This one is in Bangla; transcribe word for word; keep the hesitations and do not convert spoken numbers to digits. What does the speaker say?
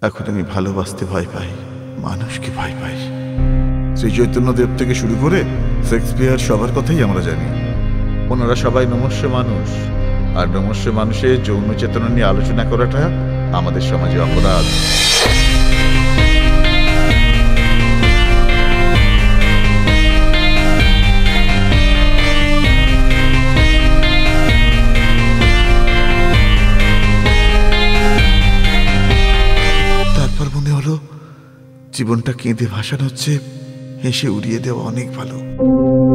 এখন আমি ভালোবাসতে ভয় পাই, মানুষকে ভয় পাই। শ্রী চৈতন্যদেব থেকে শুরু করে শেক্সপিয়ার সবার কথাই আমরা জানি। ওনারা সবাই নমস্য মানুষ, আর নমস্য মানুষের যৌন চেতনা নিয়ে আলোচনা করাটা আমাদের সমাজে অপরাধ। তারপর মনে হলো জীবনটা কেঁদে ভাসানো হচ্ছে, হেসে উড়িয়ে দেওয়া অনেক ভালো।